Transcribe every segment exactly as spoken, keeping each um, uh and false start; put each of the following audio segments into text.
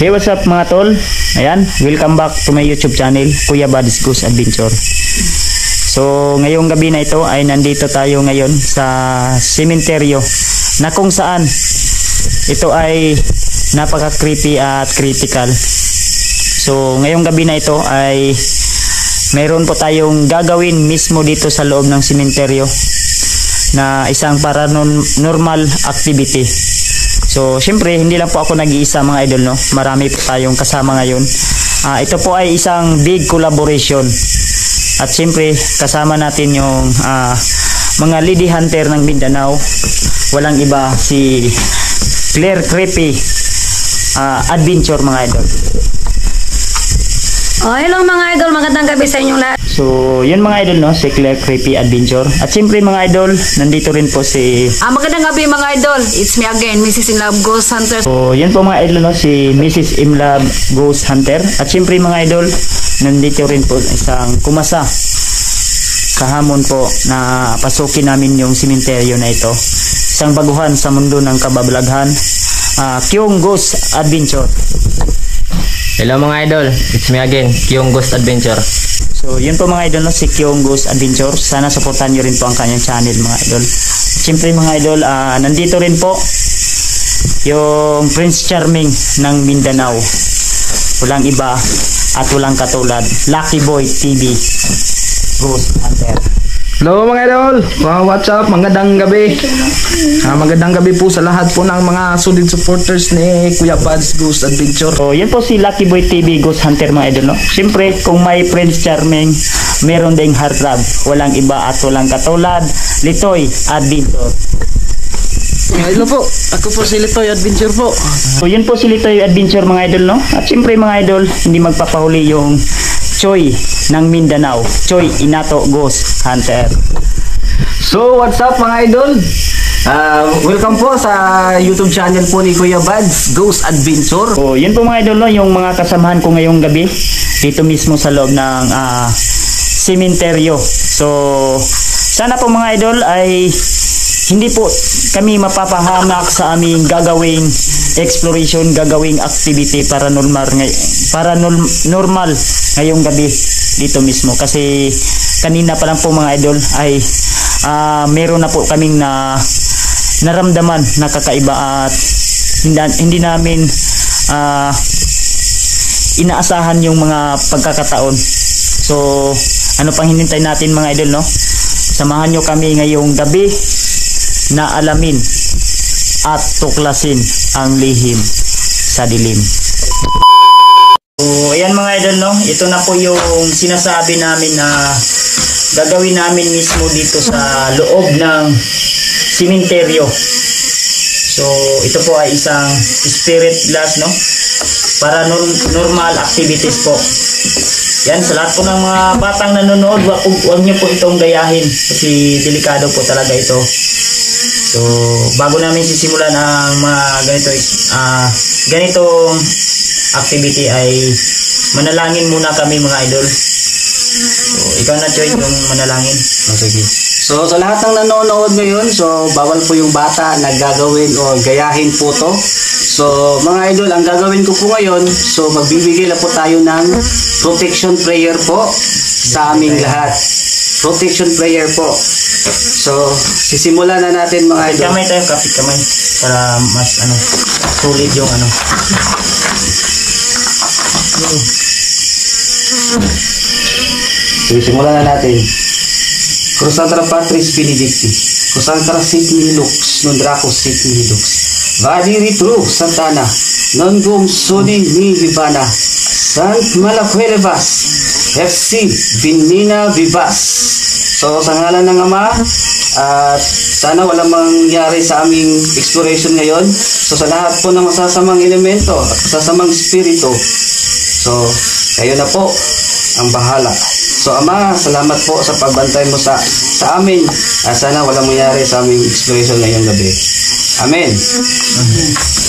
Hey, what's up mga tol? Ayan, welcome back to my YouTube channel, Kuya Bud's Goose Adventure. So, ngayong gabi na ito ay nandito tayo ngayon sa sementeryo na kung saan ito ay napaka-creepy at critical. So, ngayong gabi na ito ay mayroon po tayong gagawin mismo dito sa loob ng sementeryo na isang paranormal activity. So, syempre, hindi lang po ako nag-iisa mga idol, no? Marami po tayong kasama ngayon. Uh, ito po ay isang big collaboration. At syempre, kasama natin yung uh, mga lady hunter ng Mindanao. Walang iba, si Claire Creepy uh, Adventure mga idol. Oh, hello mga idol, magandang gabi sa inyong lahat. So, yun mga idol, no, si Claire Creepy Adventure. At siyempre mga idol, nandito rin po si... Ah, magandang gabi mga idol, it's me again, Missus Imlab Ghost Hunter. So, yun po mga idol, no, si Missus Imlab Ghost Hunter. At siyempre mga idol, nandito rin po isang kumasa. Kahamon po na pasukin namin yung simenteryo na ito. Isang baguhan sa mundo ng kababalaghan. Uh, Kyong Ghost Adventure. Hello mga idol, it's me again, Kyong Ghost Adventure. So, yun po mga idol, no, si Kyong Ghost Adventure. Sana supportan nyo rin po ang kanyang channel mga idol. Siyempre mga idol, uh, nandito rin po yung Prince Charming ng Mindanao. Walang iba at walang katulad, Lucky Boy T V Ghost Hunter. Hello mga idol, wow, what's up, magandang gabi. uh, Magandang gabi po sa lahat po ng mga solid supporters ni Kuya Bud's Goose Adventure. So yan po si Lucky Boy T V Ghost Hunter mga idol, no? Siyempre kung may Prince Charming, meron ding heartthrob. Walang iba at walang katulad, Litoy Adventure. Hello po, ako po si Litoy Adventure po. So yun po si Litoy Adventure mga idol, no? At siyempre mga idol, hindi magpapahuli yung Choy ng Mindanao, Choy Inato Ghost Hunter. So what's up mga idol, uh, welcome po sa YouTube channel po ni Kuya Bud's Ghost Adventure. So yun po mga idol, no? Yung mga kasamahan ko ngayong gabi dito mismo sa loob ng uh, sementeryo. So sana po mga idol ay hindi po kami mapapahamak sa aming gagawing exploration, gagawing activity paranormal ngay paranormal ngayong gabi dito mismo. Kasi kanina pa lang po mga idol ay uh, meron na po kaming na naramdaman na kakaiba at hindi, hindi namin uh, inaasahan yung mga pagkakataon. So ano pang hinintay natin mga idol, no? Samahan nyo kami ngayong gabi na alamin at tuklasin ang lihim sa dilim. So ayan mga idol, no? Ito na po yung sinasabi namin na gagawin namin mismo dito sa loob ng sementeryo. So ito po ay isang spirit glass, no? Paranormal activities po. Yan, sa lahat po ng mga batang nanonood, wag, wag nyo po itong gayahin kasi delikado po talaga ito. So bago namin sisimulan ang mga ganito uh, ganitong activity ay manalangin muna kami mga idol. So ikaw na Choy, yung manalangin. Oh, sige. So sa lahat ng nanonood ngayon, so bawal po yung bata na gagawin o gayahin po to. So mga idol, ang gagawin ko po ngayon, so magbibigay lang po tayo ng protection prayer po sa aming lahat. Protection prayer po. So sisimulan na natin mga idol. Kamay tayo, kapit kamay para mas ano solid yung ano. So simulan na natin. Crusantra Patris Benedicti, Crusantra Sit Milux, non Dracos Sit Milux, Vadi Ritru Santana, non Gum Suni Ni Vivana, Sant Malakwelevas, F C Binina Vivas. So sa ngalan ng Ama, at sana walang mangyari sa aming exploration ngayon. So sa lahat po ng masasamang elemento at masasamang spirito, so kayo na po ang bahala. So Ama, salamat po sa pagbantay mo sa sa amin. At sana walang mangyari sa aming exploration ngayong gabi. Amen. Mm-hmm.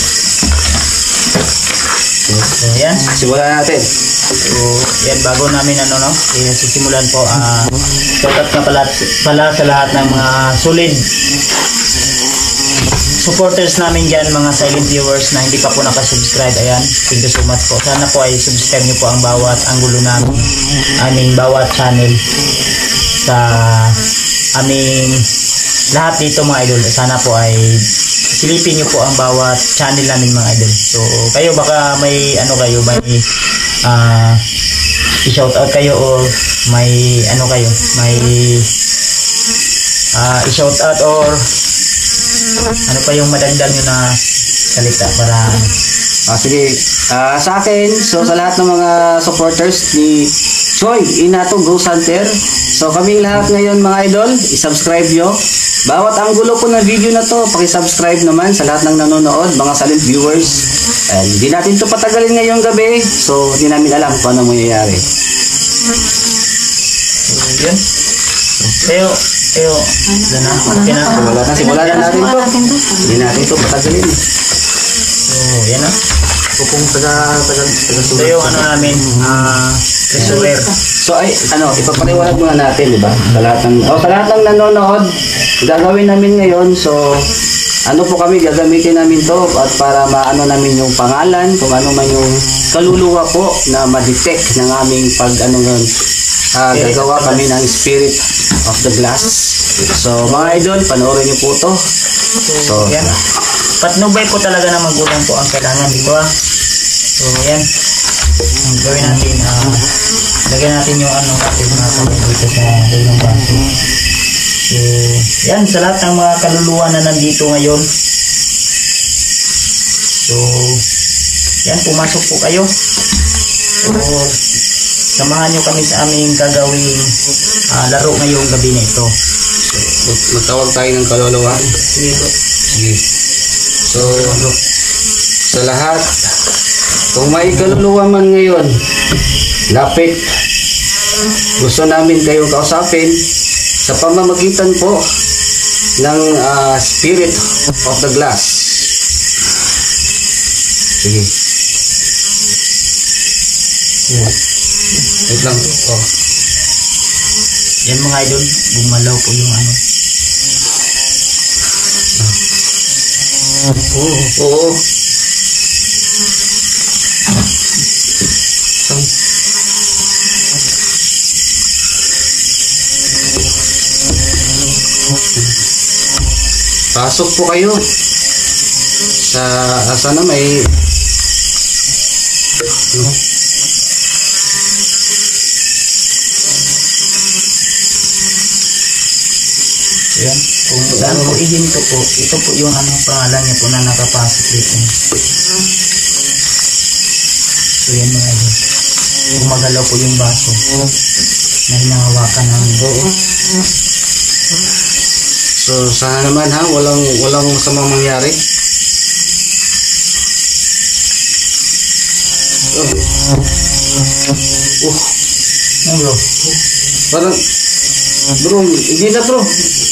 So, so yan, simulan natin. So yan, bago namin ano no, eh, sisimulan po ah uh, shout out na pala, pala sa lahat ng mga solid supporters namin dyan, mga silent viewers na hindi pa po nakasubscribe, ayan, thank you so much po. Sana po ay subscribe nyo po ang bawat anggulo namin, aming bawat channel sa aming lahat dito mga idol. Sana po ay silipin nyo po ang bawat channel namin mga idol. So kayo baka may ano kayo, may uh, i-shout out kayo o may ano kayo, may uh, i-shout out or ano pa yung madagdag nyo na salita para Ah, sige, ah, sa akin, so sa lahat ng mga supporters ni Choi Inato Ghost Hunter, so kami lahat ngayon mga idol, i-subscribe nyo. Bawat anggulo po ng video na to, pakisubscribe naman sa lahat ng nanonood, mga silent viewers. And hindi natin to patagalin ngayong gabi, so hindi namin alam kung ano mangyayari. so, yun. Eyo, eyo, wala na, okay na. Wala na, simulan na natin to. Hindi natin to patagalin. So, yan na. Kung taga, taga, taga So, yung ano namin, ah, reservoir. So ay ano, ipapaliwanag muna natin, di ba? Sa lahat ng oh, sa lahat ng nanonood, gagawin namin ngayon. So ano po kami gagamitin namin to at para maano namin yung pangalan, kung ano man yung kaluluwa po na ma-detect ng aming pag ano yun. Uh, gagawa kami ng Spirit of the Glass. So mga idol, panoorin niyo po to. So, yan. Patnubay po talaga na magulang po ang kailangan dito ah. So yan. Ang gawin natin, ah, lagyan natin yung ano natin mga kamay dito sa dalawang baso. So, yan, sa lahat ng mga kaluluwa na nandito ngayon. So, yan, pumasok po kayo. So, samahan nyo kami sa aming gagawing uh, laro ngayong gabi na ito. So, magtawag tayo ng kaluluwa. Sige po. Sige. So, sa lahat, kung may kaluluwa man ngayon, lapit, gusto namin kayong kausapin sa pamamagitan po ng uh, Spirit of the Glass. Sige. Wait lang. Oh. Yan mga idol, gumalaw po yung ano. Oo. Oo. Pasok po kayo sa sana may no? Yan. Kung saan po ihinto po, ito po yung anong pangalan niya po na nakapasok dito. So yan mga idol. Gumagalaw po yung baso na hinahawakan namin. Oo. So sana naman ha, walang walang masamang mangyari. Oh. Oh. Ano bro? Parang bro, hindi na bro.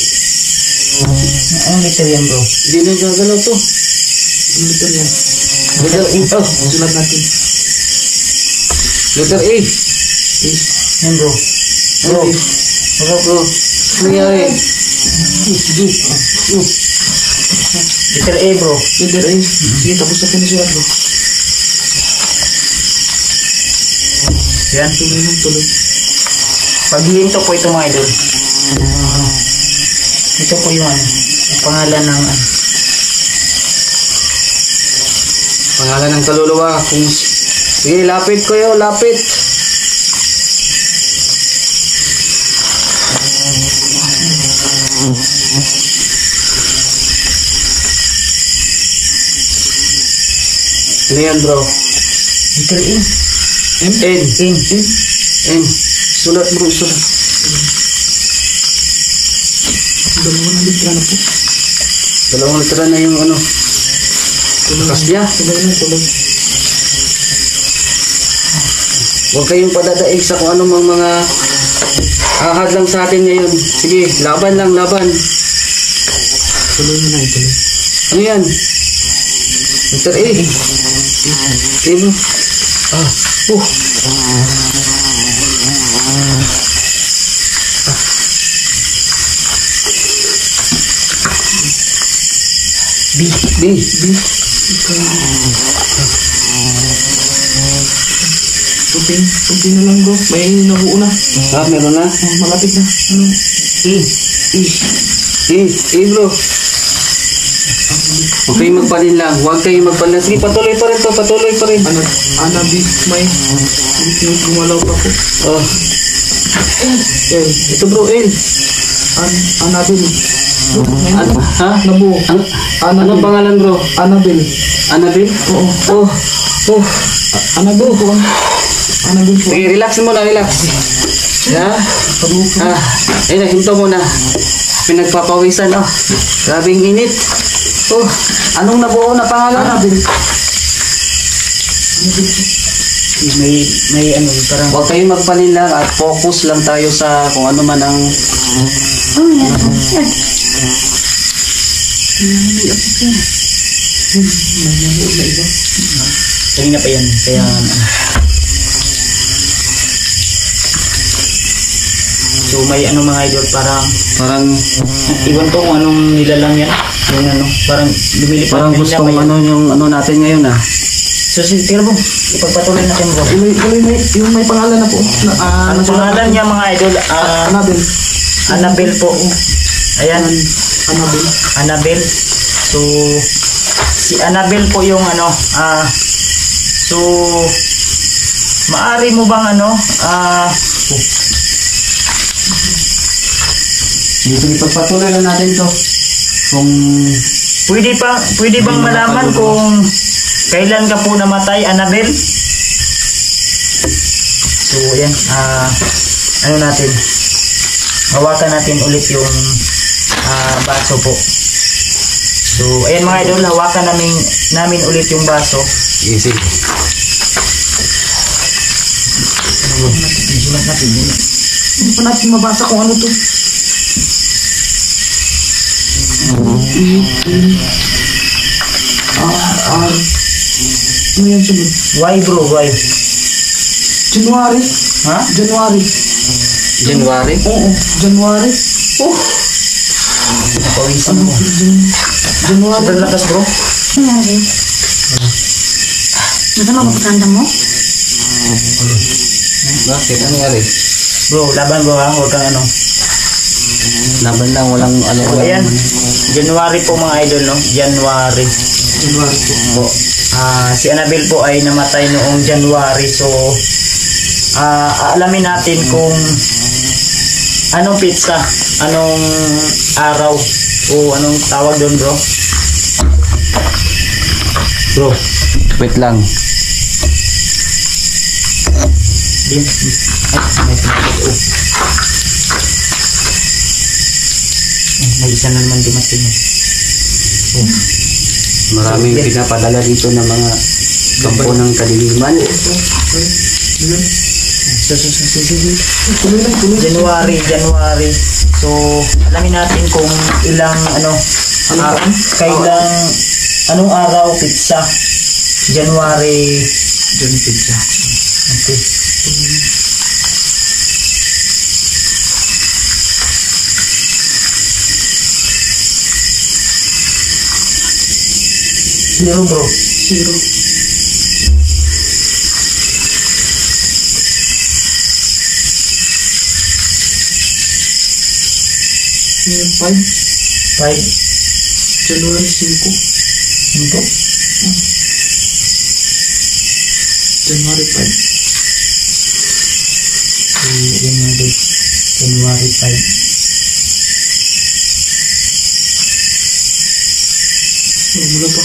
Anong liter yan bro? Hindi na gagalaw to. Anong liter yan? Letter A. Oh, sulat natin. Letter A. Yan bro. Bro. Bro, bro. Ano nangyari? Sige. Letter A bro. Letter A. Sige, tapos na pinasulat bro. Yan. Tuloy lang, tuloy. Paghihinto po ito mga idol. Ito po yung ano, ang pangalan ng ano. Pangalan ng kaluluwa. Kung... Sige, lapit ko yun, lapit. Ano yan bro? Letter A. N. N. N. N. Sulat bro, sulat. Dalawang litra na po. Dalawang litra na yung ano. Kasya. Tuloy na, tuloy. Huwag kayong padadaig sa kung anong mga ahad lang sa atin ngayon. Sige, laban lang, laban. Tuloy na na, tuloy. Ano yan? Letter A. Okay bro. Ah, uh. B. B. B. Tupin, tupin na lang bro. May nabuo na. Ah, meron na. Oh, malapit na. Ano? E. E. E. E bro. Huwag kayong magpalin lang. Huwag kayong magpalin. Sige, patuloy pa rin to. Patuloy pa rin. Ano? Anabis, may. May gumalaw pa po. Oh. El. Ito bro, L. An Anabel. Ano? Ha? Nabuo. Ano? Anabel. Anong pangalan bro? Anabel. Annabel? Oo. Oh. Oh. Anabel po. Anabel po. Sige, relax muna, relax. Ya? Ah, ayun na, hinto muna. Pinagpapawisan, oh. Grabing init. Oh, anong nabuo na pangalan? Anabel. May, may ano, parang... Huwag kayong magpanila at focus lang tayo sa kung ano man ang... Kanina pa yan, kaya... So may ano mga idol, parang... Parang... Iwan ko kung anong nilalang yan. Yung ano, parang lumilipad. Parang kanina gustong pa yan. ano yung ano natin ngayon ah. So sige, tira mo, ipagpatuloy natin bro. Yung may, yung may, yung may pangalan na po. Na, ah, Ang pangalan niya mga idol, ah, Anabel. Annabel po. Ayan, Anabel. Annabel. So, si Annabel po yung ano, ah, so, maari mo bang ano, ah, Dito ipagpatuloy lang natin to. Kung... pwede pa, pwede bang malaman kung kailan ka po namatay, Annabel? So, ayan, ah, ano natin, hawakan natin ulit yung ah, baso po. So, ayan mga idol, hawakan namin, namin ulit yung baso. Easy. Sulat natin yun. Hindi pa natin mabasa kung ano to. Ah, ah. Ano yan sunod? Why bro, why? January. Ha? January. January? Oo, January. Oh, Napawisan mo. Jan- January. Sobrang lakas bro. Nangyari. Nasa mapapaganda mo? Bakit? Ano nangyari? Bro, laban bro ha, huwag kang ano. Laban lang, walang ano. So, ayan, January po mga idol, no? January. January po. Po. Ah, si Annabel po ay namatay noong January. So, ah, aalamin natin kung anong pizza, anong araw, o anong tawag doon, bro. Bro, wait lang. Din. Ay, may pinapit. Oh. Eh, may isa na naman dumating. Oh. Maraming So, pinapadala dito ng mga kampo ng kadiliman. So, so, so, so, so, so. Tuloy lang, tuloy. January, January. So, alamin natin kung ilang ano, Ano ah, ba? kailang anong araw pizza. January. Jan pizza. Okay. Zero bro. Zero. Ngayon, five. Five. January cinco. Cinco. January five. So, yun nga guys. January five. Oh, mula pa.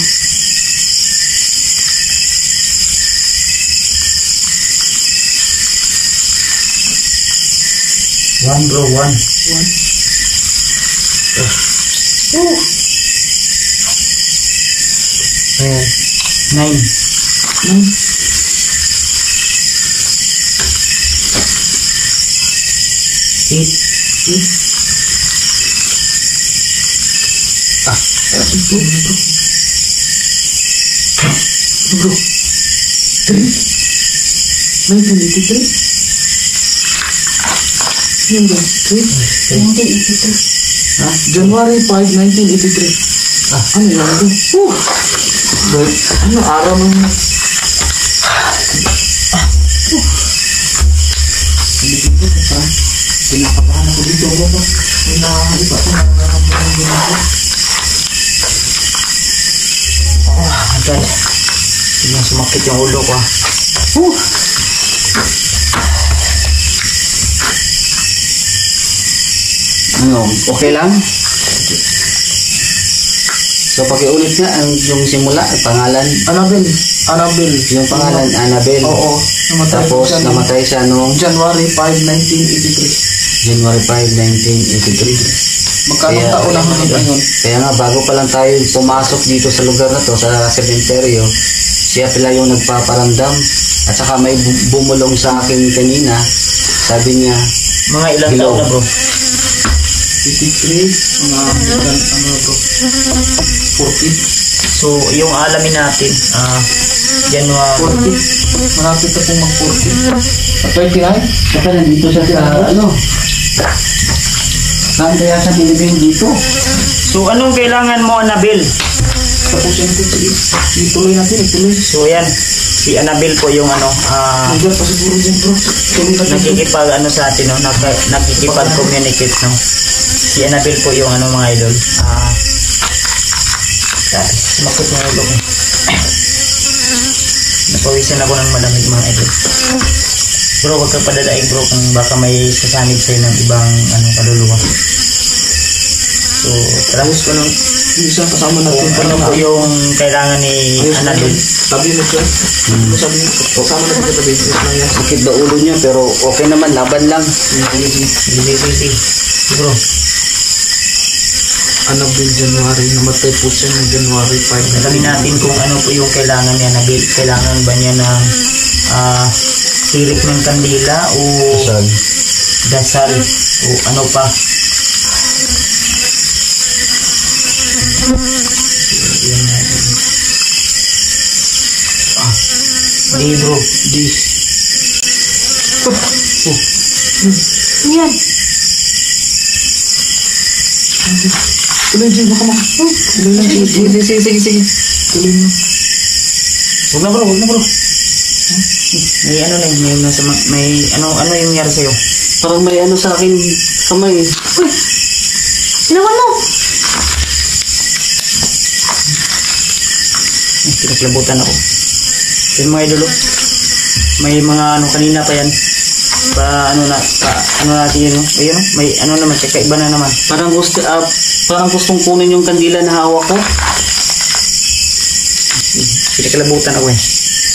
One bro, one. One. Oh. Uh, nine. Nine. Eight. Eight. Ah, Ito, ito. Ito, bro. Three. nineteen eighty-three. Yun ba? Three. nineteen eighty-two. January five, nineteen eighty-three. Ah, ano yan ito? Uh! Dahil, ano, araw ng... Ah! Uh! Hindi dito, parang pinapatahan ako dito. Ano? May nakakalipa ako, nakakaramdaman din ako. Oh, guys. Biglang sumakit yung ulo ko ah. Uh! Ano, okay lang? So, pakiulit nga ang yung simula, pangalan, Annabel. Annabel. yung pangalan, Annabel. Oo. Namatay Tapos, siya noong namatay siya noong January fifth, nineteen eighty-three. January fifth, nineteen eighty-three. Magkano Kaya- taon na naman ngayon? Kaya nga, bago pa lang tayo pumasok dito sa lugar na to, sa sementeryo, siya pala yung nagpaparamdam. At saka may bu- bumulong sa akin kanina, sabi niya, Mga ilang Hello. taon na bro? eighty-three. Mga American, ano to? forty. So, yung alamin natin, ah, January. forty. Malapit na pong mag-forty. At twenty-nine? saka nandito siya sa, ano, saan kaya siya binibing dito? So, anong kailangan mo, Annabel? Tapos yun po, sige. Ituloy natin, ituloy. So, yan. Si Annabel po yung ano, ah, Hanggang pa siguro dyan, bro. Tuloy natin. nakikipag ano sa atin, no? Naka, nakikipag-communicate, no? Si Annabel po yung ano mga idol. Ah, guys, sumakit yung ulo ko. Napawisan ako ng malamig mga idol. Bro, huwag ka padadaig bro kung baka may sasanib sa'yo ng ibang ano, kaluluwa. So, tara. Tapos ka ng isang kasama natin. Kung ano po yung kailangan ni Annabel. Tabi mo siya. Ano sabi mo? Kasama natin ka tabi. Yes lang yan. Sakit na ulo niya, pero okay naman, laban lang. Sige, sige, sige. Bro, Annabel January. Namatay po siya ng January fifth. alamin natin kung ano po yung kailangan ni Annabel. Kailangan ba niya ng ah, sirik ng kandila o dasal o ano pa. Yan natin. Ah, di bro, di. Yan. Tuloy dyan, baka maka... Oh, tuloy lang dyan. Sige, sige, sige, sige, sige. Tuloy lang. Huwag na bro, huwag na bro. May ano na yun, may, nasa, may ano, ano yung nangyari sa'yo? Parang may ano sa akin kamay. Uy! Tinawan mo! Eh, pinaklabutan ako. Yung mga idolo, may mga ano kanina pa yan. Pa ano na, pa ano natin yun, no? Ayun, no? May ano naman, kakaiba na naman. Parang gusto, ah, parang gustong kunin yung kandila na hawak ko. Pinaklabutan ako eh.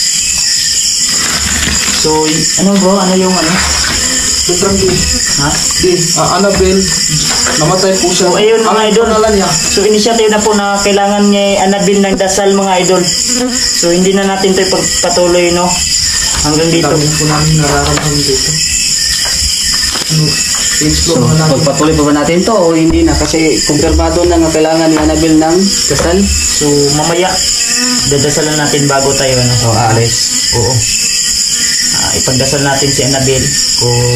So, y- ano bro, ano yung ano? Betrang di. Ha? Di. Ah, Annabel. Namatay po siya. So, ayun mga Ang idol. pangalan niya. So, initiative na po na kailangan niya Annabel ng dasal mga idol. So, hindi na natin ito ipagpatuloy, no? Hanggang dito. Dami na po namin nararamdaman dito. Ano? I-explore na natin. Pagpatuloy pa ba natin to o hindi na? Kasi kumpirmado na nga kailangan ni Annabel ng kasal. So, mamaya, dadasalan natin bago tayo, no? O, alis. Oo. Ah, ipagdasal natin si Annabel kung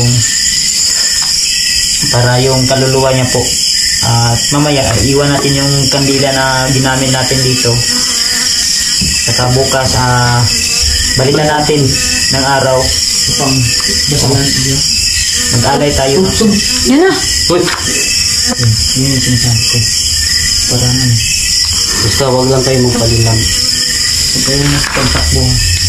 para yung kaluluwa niya po. At mamaya, iwan natin yung kandila na ginamit natin dito. Saka bukas, ah, balikan natin ng araw. Pang dasalan siya. Mag-alay tayo. Sub, sub. Yan na. Uy, Yun, yun yung sinasabi ko. Parang ano, basta wag lang tayo magpalilang. ito yung pagtakbo.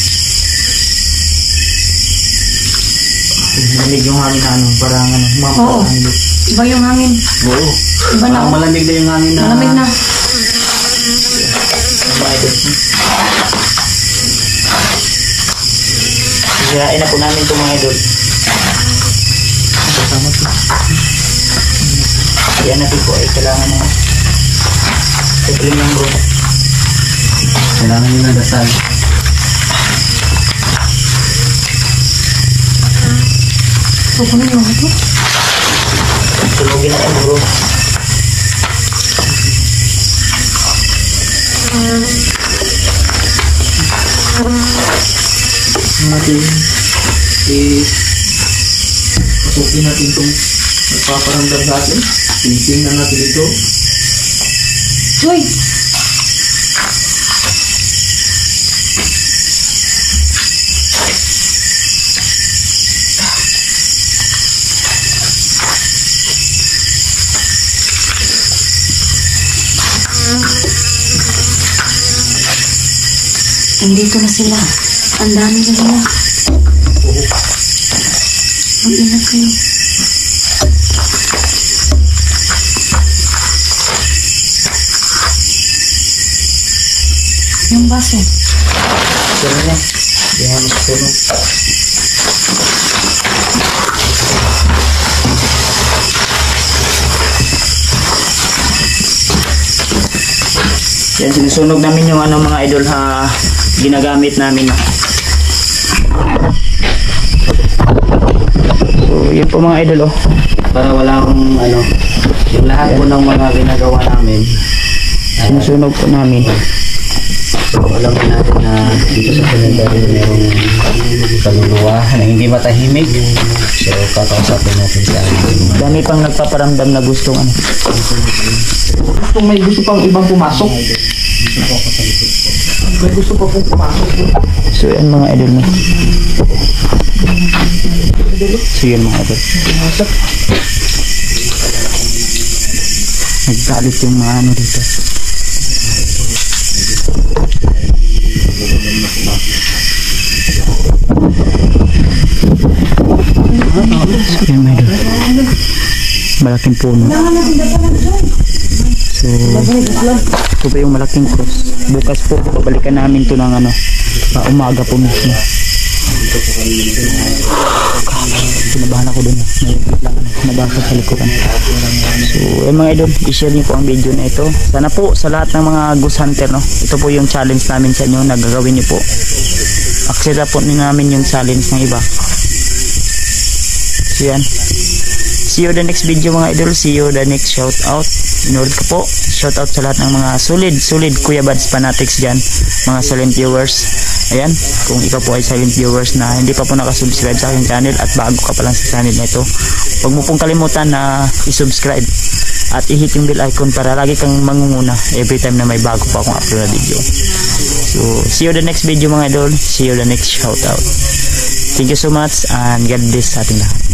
Malamig yung hangin na ano, parang ano, Oo. mampapangit. Iba yung hangin. Oo. Iba na. Parang malamig na yung hangin na. Malamig na. Mga idol. Sirain na po namin itong mga idol. Kasama po. Yan natin po ay kailangan na. Simple lang bro. Kailangan nyo ng dasal. So, kung ano yung ito? Sunugin natin bro. Natin. Eh, pasukin natin itong nagpaparamdam sa atin. Tingnan natin ito. Joy! Nandito na sila. Ang dami na nila. Mag-ingat kayo. Yung baso. Pero na. Yan ang puno. Yan, sinusunog namin yung ano mga idol ha, ginagamit namin. So, yun po mga idol oh. Para wala akong ano, yung lahat po ng mga ginagawa namin. Sinusunog po namin. So, alam mo natin na dito sa cemetery mayroong kaluluwa na hindi matahimik. So, kakausapin natin sa Dami pang nagpaparamdam na gustong ano. Kung may gusto pang ibang pumasok. May gusto pa pong pumasok. So yan mga idol mo. So yan mga idol. Nagkalit yung mga ano dito. So yan mga idol. Malaking puno. So, ito pa yung malaking cross. Bukas po, pabalikan namin ito ng ano, uh, umaga po mismo. Pinabahan ako dun. May lang ano, nabasa sa likuran. So, eh mga idol, i-share niyo po ang video na ito. Sana po sa lahat ng mga ghost hunter, no, ito po yung challenge namin sa inyo na gagawin niyo po. Akseda po namin yung challenge ng iba. So, yan. See you the next video mga idol. See you the next shout out. Inulit ko po, shout out sa lahat ng mga solid, solid Kuya Bads fanatics dyan, mga silent viewers. Ayan, kung ikaw po ay silent viewers na hindi pa po nakasubscribe sa aking channel at bago ka pa lang sa channel na ito, huwag mo pong kalimutan na isubscribe at i-hit yung bell icon para lagi kang mangunguna every time na may bago pa akong upload na video. So, see you the next video mga idol. See you the next shout out. Thank you so much and God bless sa ating lahat.